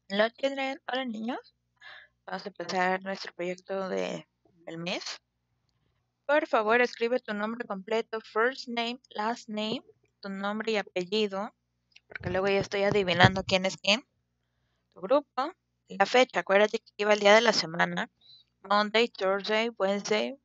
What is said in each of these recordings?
Hola, children. Hola, niños. Vamos a empezar nuestro proyecto del mes. Por favor, escribe tu nombre completo, first name, last name, tu nombre y apellido, porque luego ya estoy adivinando quién es quién. Tu grupo, la fecha, acuérdate que iba el día de la semana. Monday, Thursday, Wednesday,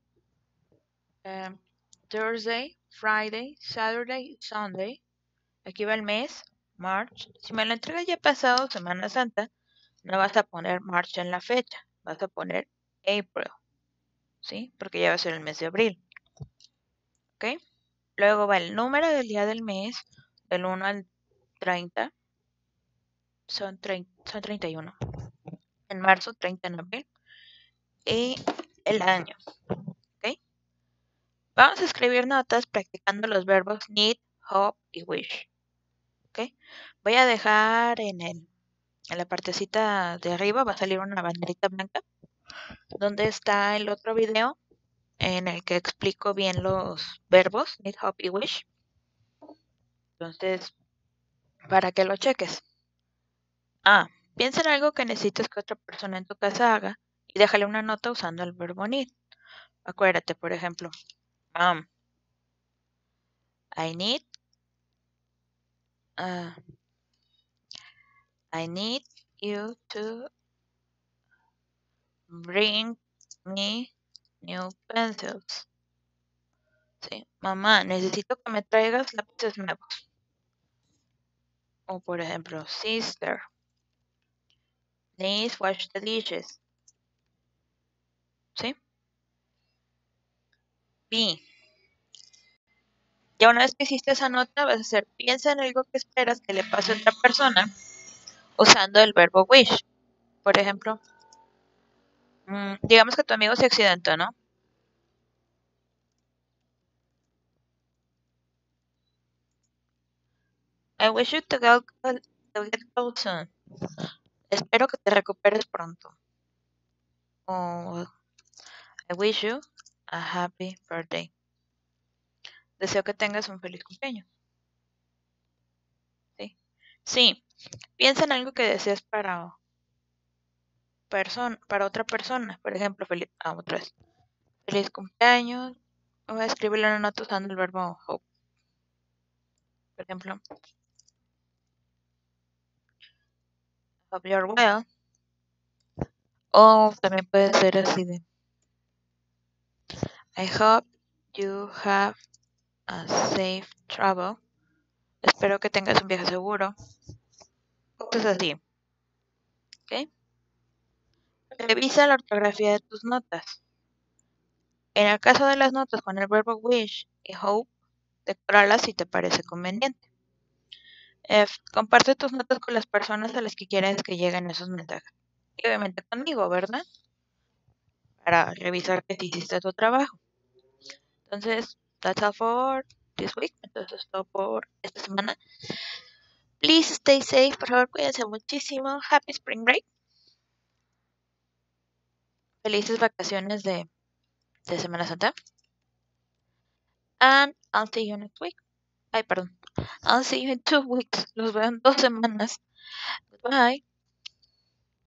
Thursday, Friday, Saturday, Sunday. Aquí va el mes, March. Si me lo entregas ya pasado Semana Santa, no vas a poner March en la fecha, vas a poner April, ¿sí? Porque ya va a ser el mes de abril, ¿ok? Luego va el número del día del mes, del 1 al 30, son 31. En marzo, 30 en abril. Y el año, ¿ok? Vamos a escribir notas practicando los verbos need, hope y wish, ¿ok? Voy a dejar en la partecita de arriba, va a salir una banderita blanca, donde está el otro video en el que explico bien los verbos need, hope y wish. Entonces, para que lo cheques. Piensa en algo que necesites que otra persona en tu casa haga y déjale una nota usando el verbo need. Acuérdate, por ejemplo, I need, uh, I need you to bring me new pencils. Sí, mamá, necesito que me traigas lápices nuevos. O por ejemplo, sister, please wash the dishes. ¿Sí? B. Ya una vez que hiciste esa nota, vas a hacer, piensa en algo que esperas que le pase a otra persona usando el verbo wish. Por ejemplo, digamos que tu amigo se accidentó, ¿no? I wish you to get well soon. Espero que te recuperes pronto. O I wish you a happy birthday. Deseo que tengas un feliz cumpleaños. ¿Sí? Sí. Piensa en algo que deseas para otra persona. Por ejemplo, otra vez. Feliz cumpleaños. Voy a escribirle una nota usando el verbo hope. Por ejemplo, hope you're well. O también puede ser así de I hope you have a safe travel. Espero que tengas un viaje seguro. Cosas así. ¿Ok? Revisa la ortografía de tus notas. En el caso de las notas con el verbo wish y hope, decóralas si te parece conveniente. Comparte tus notas con las personas a las que quieres que lleguen esos mensajes. Y obviamente conmigo, ¿verdad? Para revisar que hiciste tu trabajo. Entonces, that's all for this week. Entonces, es todo por esta semana. Please stay safe, por favor, cuídense muchísimo. Happy Spring Break. Felices vacaciones de Semana Santa. And I'll see you next week. Ay, perdón. I'll see you in 2 weeks. Los veo en 2 semanas. Goodbye.